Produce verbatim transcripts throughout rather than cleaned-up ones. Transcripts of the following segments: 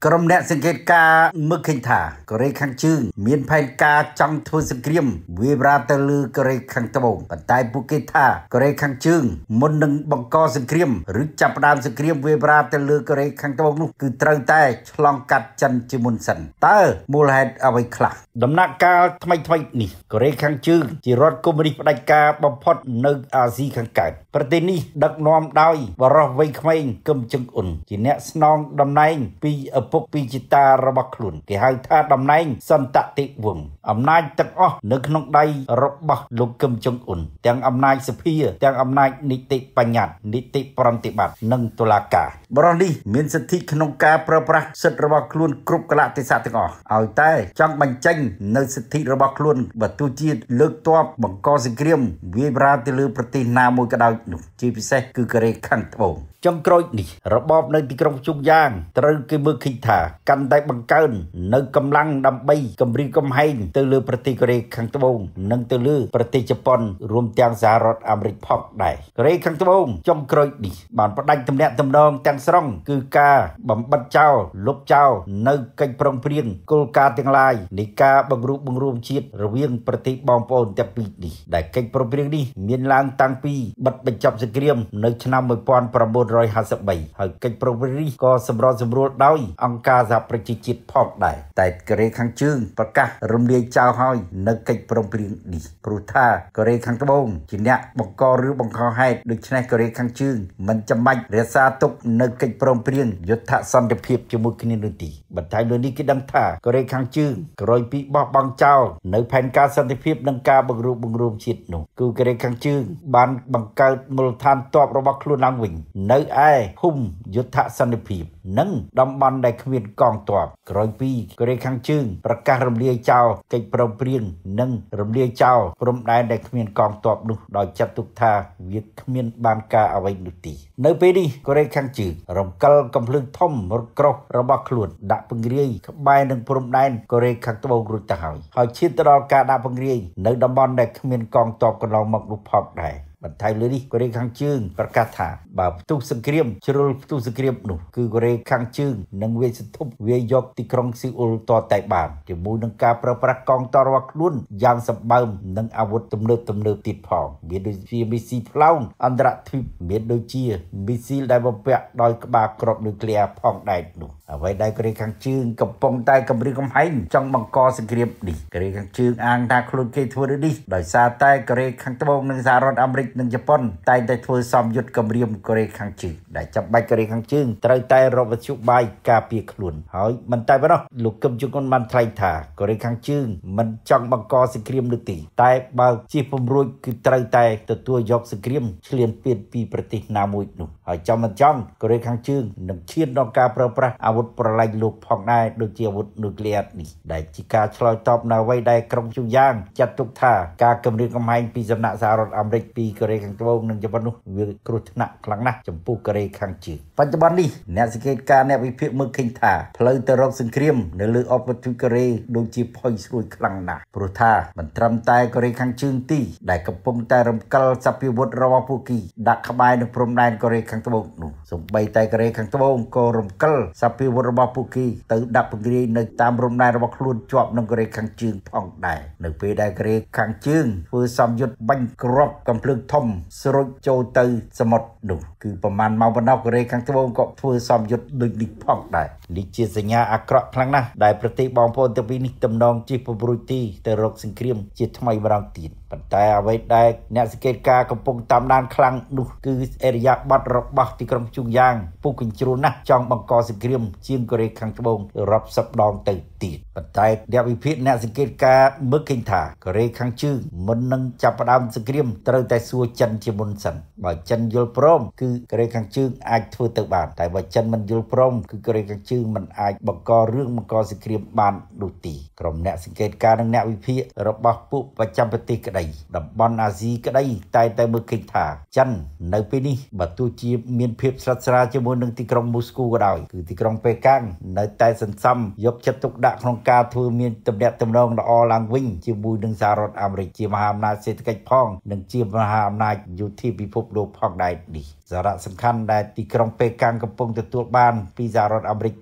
ក្រុមអ្នកសង្កេតការមើលឃើញថាកូរ៉េខាងជើងមានផែនការចង់ធ្វើសង្គ្រាមវាយប្រាទៅលើកូរ៉េខាងត្បូងប៉ុន្តែពួកគេថាកូរ៉េខាងជើងមុននឹងបង្កសង្គ្រាមឬចាប់ផ្ដើមសង្គ្រាមវាយប្រាទៅលើកូរ៉េខាងត្បូងនោះគឺត្រូវតែឆ្លងកាត់ចិនជាមុនសិនតើមូលហេតុអ្វីខ្លះដំណាក់កាលថ្មីថ្មីនេះកូរ៉េខាងជើងជារដ្ឋកុម្មុយនីសផ្ដាច់ការបំផុតនៅអាស៊ីខាងកើតប្រទេសនេះដឹកនាំដោយបរិះវ័យក្មេងគឹមចឹងអ៊ុនជាអ្នកស្នងតំណែងពីឪពុកពីជីតារបស់ខ្លួនគេហៅថាតំណែងសន្តតិវង្សអំណាចទាំងអស់នៅក្នុងដៃរបស់លោកគឹមចុងអ៊ុនទាំងអំណាចសភាទាំងអំណាចនីតិបញ្ញត្តិនីតិប្រតិបត្តិនិងតុលាការបរិះនេះមានសិទ្ធិក្នុងការប្រើប្រាស់សិទ្ធិរបស់ខ្លួនគ្រប់កលៈទេសៈទាំងអស់ឲ្យតែចង់បញ្ចេញនៅសិទ្ធិរបស់ខ្លួនបើទោះជាលើកទ័ពបង្កសង្គ្រាមវាយប្រាទៅលើប្រទេសណាមួយក៏ដោយនោះជាពិសេសគឺកូរ៉េខាងត្បូងចុងក្រោយនេះរបបនៅទីក្រុងជុងយ៉ាងត្រូវគេមើលឃើញថាកាន់តែបង្កើននៅកម្លាំងដើម្បីគម្រាមកំហែងទៅលើប្រទេសកូរ៉េខាងត្បូងនិងទៅលើប្រទេសជប៉ុនរួមទាំងសហរដ្ឋអាមេរិកផងដែរកូរ៉េខាងត្បូងចុងក្រោយនេះបានផ្ដាច់ទំនាក់ទំនងទាំងស្រុងគឺការបំបិទចោលលុបចោលនៅកិច្ចប្រឹងប្រែងគោលការណ៍ទាំងឡាយនៃការបង្រួបបង្រួមជាតិរវាងប្រទេសបងប្អូនទាំងពីរនេះដែលកិច្ចប្រឹងប្រែងនេះមានឡើងតាំងពីបិទបញ្ចប់សង្គ្រាមនៅឆ្នាំmột nghìn chín trămห้าสิบสามហើយកិច្ចប្រឹងប្រែងនេះក៏សម្របសម្រួលដោយអង្គការសហប្រជាជាតិផងដែរតែកូរ៉េខាងជើងប្រកាសរំលាយចោលហើយនៅកិច្ចប្រឹងប្រែងនេះព្រោះថាកូរ៉េខាងត្បូងជាអ្នកបង្កឬបង្ខំហេតុដូច្នេះកូរ៉េខាងជើងមិនចាំបាច់រក្សាទុកនៅកិច្ចប្រឹងប្រែងយុទ្ធសន្តិភាពជាមួយគ្នានោះទេបន្ថែមលើនេះគេដឹងថាកូរ៉េខាងជើងក្រោយពីបោះបង់ចោលនៅផែនការសន្តិភាពនិងការបង្រួបបង្រួមជាតិនោះគឺកូរ៉េខាងជើងបានបង្កើតមូលដ្ឋានទ័ពរបស់ខ្លួនឡើងវិញនៅឯភូមិយុទ្ធសន្តិភាពនិងតំបន់ដែលគ្មានកងទ័ពក្រោយពីកូរ៉េខាងជើងប្រកាសរំលាយចោលកិច្ចប្រឹងប្រែងនិងរំលាយចោលព្រំដែនដែលគ្មានកងទ័ពនោះដោយចាត់ទុកថាវាគ្មានបានការអ្វីនោះទេនៅពេលនេះកូរ៉េខាងជើងរំកិលកំភ្លើងធំរត់ក្រោះរបស់ខ្លួនដាក់ពង្រាយក្បែរនឹងព្រំដែនកូរ៉េខាងត្បូងរួចទៅហើយហើយឈានទៅដល់ការដាក់ពង្រាយនៅតំបន់ដែលគ្មានកងទ័ពកន្លងមកនោះផងដែរបន្ថែមលើនេះកូរ៉េខាងជើងប្រកាសថាបើផ្ទុះសង្គ្រាមជ្រុលផ្ទុះសង្គ្រាមនោះគឺកូរ៉េខាងជើងនឹងវាយសន្ធប់វាយយកទីក្រុងស៊ីអ៊ុលតតែបានជាមួយនឹងការប្រើប្រាស់កងទ័ពរបស់ខ្លួនយ៉ាងសម្បើមនិងអាវុធទំនើបទំនើបទៀតផងមានដូចជាមីស៊ីផ្លោងអន្តរជាតិមានដូចជាមីស៊ីលដែលបំពាក់ដោយក្បាលគ្រាប់នុយក្លេអ៊ែរផងដែរនោះអ្វីដែលកូរ៉េខាងជើងកំពុងតែគម្រាមកំហែងចង់បង្កសង្គ្រាមនេះកូរ៉េខាងជើងអាងថាខ្លួនគេធ្វើដូចនេះដោយសារតែកូរ៉េខាងត្បូងនិងសហរដ្ឋអាមេរិកនិងជប៉ុនតែងតែធ្វើសម្ពយុទ្ធគម្រាមកូរ៉េខាងជើងដែលចាំបាច់កូរ៉េខាងជើងត្រូវតែរកវិទ្យុបាយការពារខ្លួនហើយមិនតែប៉ុណ្ណោះលោកគឹមចុងអ៊ុនបានថ្លែងថាកូរ៉េខាងជើងមិនចង់បង្កសង្គ្រាមនោះទេតែបើជិះពំរួចគឺត្រូវតែទទួលយកសង្គ្រាមឈ្លានពានពីប្រទេសណាមួយនោះហើយចំមិនចង់កូរ៉េខាងជើងនឹងឈានដល់ការប្រើប្រាស់អាវុធប្រឡាយលោកផងដែរដូចជាអាវុធនុយក្លេអ៊ែរនេះដែលជាការឆ្លើយតបនៅអ្វីដែលក្រុងជុំយ៉ាងចាត់ទុកថាការគម្រាមកំហែងពីសំណាក់សហរដ្ឋអាមេរិកពីកូរ៉េខាងត្បូងនិងជប៉ុននោះវាគ្រោះថ្នាក់ខ្លាំងណាស់ចំពោះកូរ៉េខាងជើងបច្ចុប្បន្ននេះអ្នកសង្កេតការណ៍អ្នកវិភាគមើលឃើញថាផ្លូវទៅរកសង្គ្រាមនៅលើអបទ្វីបកូរ៉េដូចជាផុយស្រួយខ្លាំងណាស់ព្រោះថាមិនត្រឹមតែកូរ៉េខាងជើងទីដែលកំពុងតែរំកិលសព្វវុធរបស់ពួកគេដាក់ក្បែរនឹងព្រំដែនកូរ៉េខាងត្បូងនោះសូម្បីតែកូរ៉េខាងត្បូងក៏រំកិលសព្វវុធរបស់ពួកគេទៅដាក់ពង្រាយនៅតាមព្រំដែនរបស់ខ្លួនជាប់នឹងកូរ៉េខាងជើងផងដែរនៅពេលដែលកូរ៉េខាងជើងធ្វើសម្ពយុទ្ធបាញ់គ្រាប់កំភ្លើងធំស្រូចចូលទៅសមុទ្រនោះគឺប្រមាណម៉ោងប៉ុណ្ណោះកូរ៉េខាងត្បូងក៏ធ្វើសម្ពយុទ្ធដូចនេះផងដែរនេះជាសញ្ញាអាក្រក់ខ្លាំងណាស់ដែលប្រទេសបងប្អូនទាំងពីរនេះទំនងជិះពង្រួយទីទៅរកសង្គ្រាមជាថ្មីម្ដងទៀតប៉ុន្តែអ្វីដែលអ្នកសង្កេតការណ៍កំពុងតាមដានខ្លាំងនោះគឺអេរយាប័តរបស់ទីក្រុងជុងយ៉ាងពុះកញ្ជ្រួនណាស់ចង់បង្កសង្គ្រាមជាងកូរ៉េខាងត្បូងរាប់សិបដងទៅទៀតប៉ុន្តែអ្នកវិភាគអ្នកសង្កេតការណ៍មើលឃើញថាកូរ៉េខាងជើងមុននឹងចាប់ផ្ដើមសង្គ្រាមត្រូវតែសួរចិនជាមុនសិនបើចិនយល់ព្រមគឺកូរ៉េខាងជើងអាចធ្វើទៅបានតែបើចិនមិនយល់ព្រមគឺកូរ៉េខាងជើងមិនអាចបង្ករឿងបង្កសង្គ្រាមបាននោះទេក្រុមអ្នកសង្កេតការណ៍និងអ្នកវិភាគរបស់ពួកប្រចាំប្រទេសក្តីតំបន់អាស៊ីក្តីតែតែមើលឃើញថាចិននៅពេលនេះបើទោះជាមានភាពស្រិតស្រាលជាមួយនឹងទីក្រុងមូស្គូក៏ដោយគឺទីក្រុងប៉េកាំងនៅតែសន្សំយកចិត្តទុកដាក់ក្នុងការធ្វើមានទំនាក់ទំនងល្អឡើងវិញជាមួយនឹងសហរដ្ឋអាមេរិកជាមហាអំណាចសេដ្ឋកិច្ចផងនិងជាមហាអំណាចយោធាពិភពលោកផងដែរនេះសារៈសំខាន់ដែលទីក្រុងប៉េកាំងកំពុងទទួលបានពីសហរដ្ឋអាមេរិក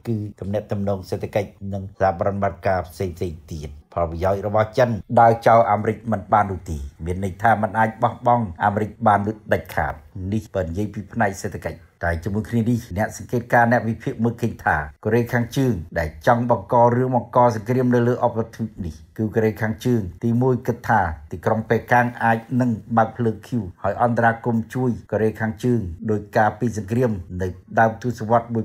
គឺទំនាក់ទំនងសេដ្ឋកិច្ចនិងសហប្រតិបត្តិការផ្សេងៗទៀតផលប្រយោជន៍របស់ចិនដើរចោលអាមេរិកមិនបាននោះទេមានន័យថាมันអាចបោះបង់អាមេរិកបានដូចដាច់ខាតនេះបើនិយាយពីផ្នែកសេដ្ឋកិច្ចតែជាមួយគ្នានេះអ្នកសង្កេតការអ្នកវិភាគមើលឃើញថាកូរ៉េខាងជើងដែលចង់បង្ករឿងបង្កសង្គ្រាមនៅលើអបវត្ថុនេះគឺកូរ៉េខាងជើងទីមួយគិតថាទីក្រុងប៉េកាំងអាចនឹងបើកភ្លើងឃីវហើយអន្តរាគមន៍ជួយកូរ៉េខាងជើងដោយការពីសង្គ្រាមនៅដើមទសវត្សរ៍nineteen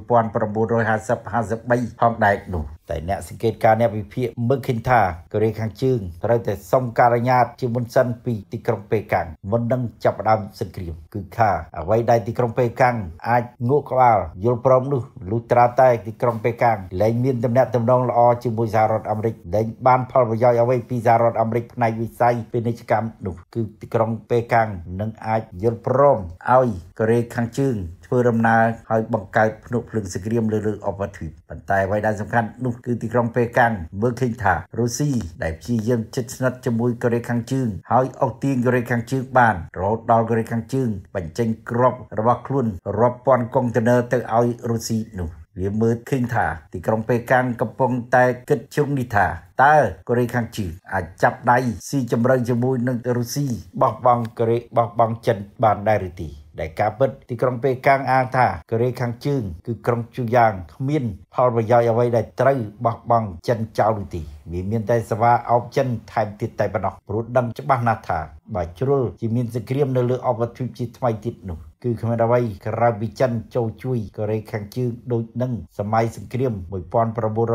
fifty ផងដែរនោះតែអ្នកសង្កេតការអ្នកវិភាគមើលឃើញថាកូរ៉េខាងជើងត្រូវតែសុំការអនុញ្ញាតជាមុនសិនពីទីក្រុងប៉េកាំងមុននឹងចាប់ផ្ដើមសង្គ្រាមគឺថាអ្វីដែលទីក្រុងប៉េកាំងអាចងក់ក្បាលយល់ព្រមនោះលុះត្រាតែទីក្រុងប៉េកាំងលែងមានទំនាក់ទំនងល្អជាមួយសហរដ្ឋអាមេរិកលែងបានផលប្រយោជន៍អ្វីពីសហរដ្ឋអាមេរិកផ្នែកវិស័យពាណិជ្ជកម្មនោះគឺទីក្រុងប៉េកាំងនឹងអាចយល់ព្រមឲ្យកូរ៉េខាងជើងធ្វើដំណើរឲ្យបង្កើតភ្នក់ភ្លើងសង្គ្រាមលើលើអបវត្ថុប៉ុន្តែអ្វីដែលសំខាន់នោះគឺទីក្រុងប៉េកាំងមើលឃើញថារុស្ស៊ីដែលព្យាយាមជិតស្និទ្ធជាមួយកូរ៉េខាងជើងហើយអុកទាញកូរ៉េខាងជើងបានរហូតដល់កូរ៉េខាងជើងបញ្ចេញគ្រាប់របស់ខ្លួនរាប់ពាន់កុងតឺន័រទៅឲ្យរុស្ស៊ីនោះវាមើលឃើញថាទីក្រុងប៉េកាំងកំពុងតែគិតជុំនេះថាតើកូរ៉េខាងជើងអាចចាប់ដៃស៊ីជម្រៅជាមួយនឹងរុស្ស៊ីបោះបង់កូរ៉េបោះបង់ចិនបានដែរឬទេដែលការពិតទីក្រុងប៉េកាំងអាងថាកូរ៉េខាងជើងគឺក្រុងជូយ៉ាងគ្មានផលប្រយោជន៍អ្វីដែលត្រូវបោះបង់ចិនចោលនោះទេវាមានតែសេវាអោបចិនថែមទៀតតែប៉ុណ្ណោះព្រោះដឹងច្បាស់ណាស់ថាបើជ្រុលជាមានសង្គ្រាមនៅលើអបវត្ថុជាថ្មីទៀតនោះគឺគ្មានអ្វីក្រៅពីចិនចូលជួយកូរ៉េខាងជើងដូចនឹងសម័យសង្គ្រាមnineteen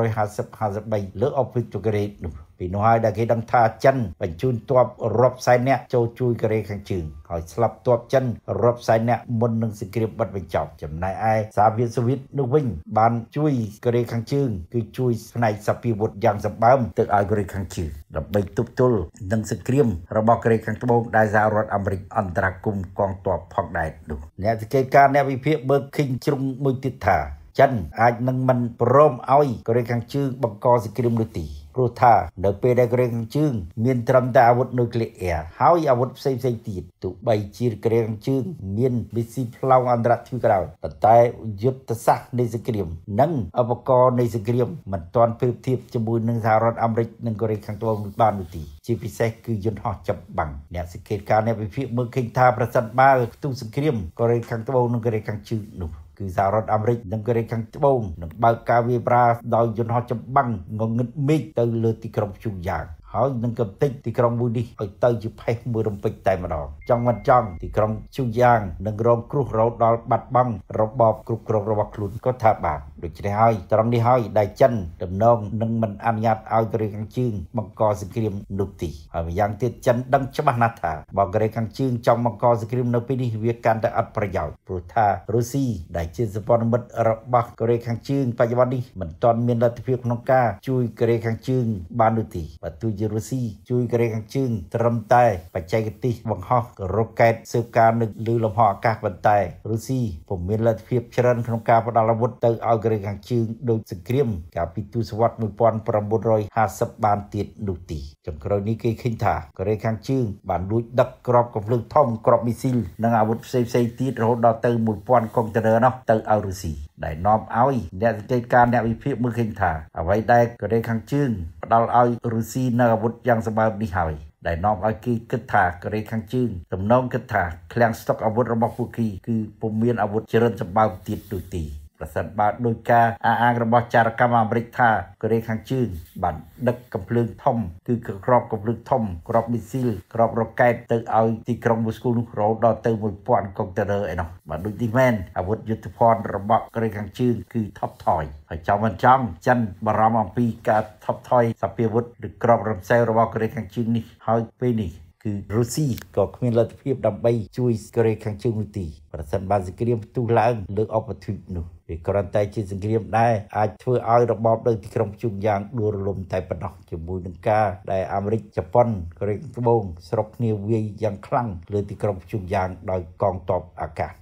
fifty លើអបវត្ថុកូរ៉េនោះពីនោះហើយដែលគេដឹងថាចិនបញ្ជូនទ័ពរាប់សែននាក់ចូលជួយកូរ៉េខាងជើងហើយស្លាប់ទ័ពចិនរាប់សែននាក់មុននឹងសង្គ្រាមបិទបញ្ចប់ចំណែកឯសហភាពសូវៀតនោះវិញបានជួយកូរ៉េខាងជើងគឺជួយផ្នែកសព្វាវុធយ៉ាងសម្បើមទៅឲ្យកូរ៉េខាងជើងដើម្បីទប់ទល់នឹងសង្គ្រាមរបស់កូរ៉េខាងត្បូងដែលសហរដ្ឋអាមេរិកអន្តរាគមន៍កងទ័ពផងដែរនោះអ្នកសង្កេតការអ្នកវិភាគបើកឃើញជ្រុងមួយទៀតថាចិនអាចនឹងមិនព្រមឲ្យកូរ៉េខាងជើងបង្កសង្គ្រាមនោះទេព្រោះថានៅពេលដែលកូរ៉េខាងជើងមានត្រឹមតែអាវុធនុយក្លេអ៊ែរហើយអាវុធផ្សេងៗទៀតទោះបីជាកូរ៉េខាងជើងមានមីស៊ីផ្លោងអន្តរជាតិក្រោយប៉ុន្តែយុទ្ធសាស្ត្រនៃសង្គ្រាមនិងឧបករណ៍នៃសង្គ្រាមមិនទាន់ប្រៀបធៀបជាមួយនឹងសហរដ្ឋអាមេរិកនិងកូរ៉េខាងត្បូងបាននោះទេជាពិសេសគឺយន្តហោះចាប់បាំងអ្នកសង្កេតការអ្នកវិភាគមើលឃើញថាប្រសិនបើផ្ទុះសង្គ្រាមកូរ៉េខាងត្បូងនិងកូរ៉េខាងជើងនោះគឺសហរដ្ឋអាមេរិកនិងកូរ៉េខាងត្បូងនឹងបើកការវាយប្រាដោយយន្តហោះចម្បាំងងងឹតមេឃទៅលើទីក្រុងព្យុងយ៉ាងហើយនឹងកំទេចទីក្រុងមួយនេះឲ្យទៅជាផេះមួយរំពេចតែម្ដងចង់មិនចង់ទីក្រុងព្យុងយ៉ាងនឹងរងគ្រោះរហូតដល់បាត់បង់របបគ្រប់គ្រងរបស់ខ្លួនក៏ថាបានដូច្នេះហើយត្រង់នេះហើយដែលចិនទំនងនឹងមិនអនុញ្ញាតឲ្យកូរ៉េខាងជើងបង្កសង្គ្រាមនោះទេហើយម្យ៉ាងទៀតចិនដឹងច្បាស់ណាស់ថាបើកូរ៉េខាងជើងចង់បង្កសង្គ្រាមនៅពេលនេះវាកាន់តែអត់ប្រយោជន៍ព្រោះថារុស្ស៊ីដែលជាសម្ព័ន្ធមិត្តរបស់កូរ៉េខាងជើងបច្ចុប្បន្ននេះមិនទាន់មានលទ្ធភាពក្នុងការជួយកូរ៉េខាងជើងបាននោះទេបើទោះជារុស្ស៊ីជួយកូរ៉េខាងជើងត្រឹមតែបច្ចេកទេសបង្ហោះរ៉ុកែតស៊ើបការនៅលើលំហអាកាសប៉ុន្តែរុស្ស៊ីពុំមានលទ្ធភាពច្រើនក្នុងការផ្ដល់អាវុធទៅឲ្យកូរ៉េខាងជើងដោយសង្គ្រាមកាលពីទសវត្សរ៍nineteen fiftyបានទៀតនោះទេចុងក្រោយនេះគេឃើញថាកូរ៉េខាងជើងបានលួចដឹកគ្រាប់កំភ្លើងធំគ្រាប់មីស៊ីលនិងអាវុធផ្សេងៗទៀតរហូតដល់ទៅone thousandកុងតឺន័រនោះទៅឲ្យរុស្ស៊ីដែលនាំឲ្យអ្នកសង្កេតការអ្នកវិភាគមើលឃើញថាអ្វីដែលកូរ៉េខាងជើងផ្ដល់ឲ្យរុស្ស៊ីនៅអាវុធយ៉ាងសម្បើមនេះហើយដែលនាំឲ្យគេគិតថាកូរ៉េខាងជើងទំនងគិតថាឃ្លាំងស្តុកអាវុធរបស់ពួកគេគឺពុំមានអាវុធច្រើនសម្បើមទៀតដូចទេប្រសិនបើដោយការអះអាងរបស់ចារកម្មអាមេរិកថាកូរ៉េខាងជើងបានដឹកកំភ្លើងធំគឺក្របកំភ្លើងធំក្របមីស៊ីលក្របរ៉ុកែតទៅឲ្យទីក្រុងមូស្គូនោះរហូតដល់ទៅone thousandកុងតឺន័រឯនោះបាទដូចនេះមែនអាវុធយុទ្ធភ័ណ្ឌរបស់កូរ៉េខាងជើងគឺថប់ថយហើយចង់មិនចង់ចិនបារម្ភអំពីការថប់ថយសព្វាវុធឬក្របរំសេវរបស់កូរ៉េខាងជើងនេះហើយពេលនេះគឺរុស្ស៊ីក៏គ្មានលទ្ធភាពដើម្បីជួយកូរ៉េខាងជើងនោះទេប្រសិនបើសង្គ្រាមផ្ទុះឡើងលើអបវត្ថុនោះវាគ្រាន់តែជាសង្គ្រាមដែរអាចធ្វើឲ្យរបបនៅទីក្រុងព្យុងយ៉ាងដួលរលំតែប៉ុណ្ណោះជាមួយនឹងការដែលអាមេរិកជប៉ុនកូរ៉េខាងត្បូងស្រុកគ្នាវាយយ៉ាងខ្លាំងលើទីក្រុងព្យុងយ៉ាងដោយកងទ័ពអាកាសនោះ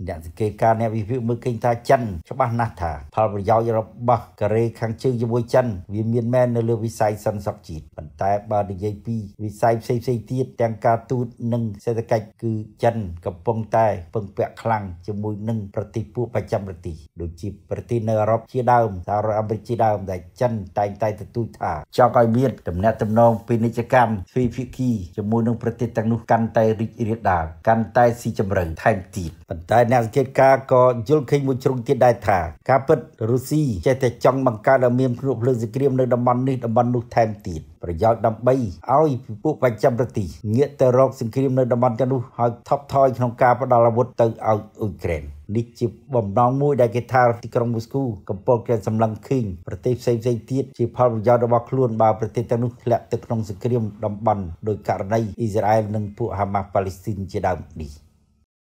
អ្នកសង្កេតការអ្នកវិភាគមើលឃើញថាចិនច្បាស់ណាស់ថាផលប្រយោជន៍របស់កូរ៉េខាងជើងជាមួយចិនវាមានមែននៅលើវិស័យសន្តិសុខជាតិប៉ុន្តែបើនិយាយពីវិស័យផ្សេងៗទៀតទាំងការទូតនិងសេដ្ឋកិច្ចគឺចិនកំពុងតែពឹងពាក់ខ្លាំងជាមួយនឹងប្រទេសពួកបច្ចឹមប្រទេសដូចជាប្រទេសនៅអឺរ៉ុបជាដើមសហរដ្ឋអាមេរិកជាដើមដែលចិនតែងតែទទូចថាចង់ឲ្យមានទំនាក់ទំនងពាណិជ្ជកម្មទ្វេភាគីជាមួយនឹងប្រទេសទាំងនោះកាន់តែរីករាលដាលកាន់តែស៊ីជម្រៅថែមទៀតប៉ុន្តែអ្នកសង្កេតការណ៍ក៏យល់ឃើញមួយជ្រុងទៀតដែរថាការពិតរុស្ស៊ីចេះតែចង់បង្កើតឲ្យមានភ្នក់ភ្លើងសង្គ្រាមនៅតំបន់នេះតំបន់នោះថែមទៀតប្រយោជន៍ដើម្បីឲ្យពួកបច្ចឹមប្រទេសងាកទៅរកសង្គ្រាមនៅតំបន់ទាំងនោះហើយថប់ថយក្នុងការផ្ដល់អាវុធទៅឲ្យអ៊ុយក្រែននេះជាបំណងមួយដែលគេថាទីក្រុងមូស្គូកំពុងតែសម្លឹងឃើញប្រទេសផ្សេងៗទៀតជាផលប្រយោជន៍របស់ខ្លួនបើប្រទេសទាំងនោះធ្លាក់ទៅក្នុងសង្គ្រាមតំបន់ដោយករណីអ៊ីស្រាអែលនិងពួកហាម៉ាស់ប៉ាឡេស្ទីនជាដើមនេះ